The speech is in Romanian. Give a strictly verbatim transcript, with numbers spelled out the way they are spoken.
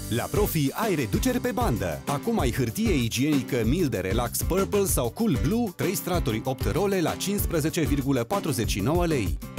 La Profi ai reduceri pe bandă. Acum ai hârtie igienică Milde Relax Purple sau Cool Blue, trei straturi opt role la cincisprezece virgulă patruzeci și nouă lei.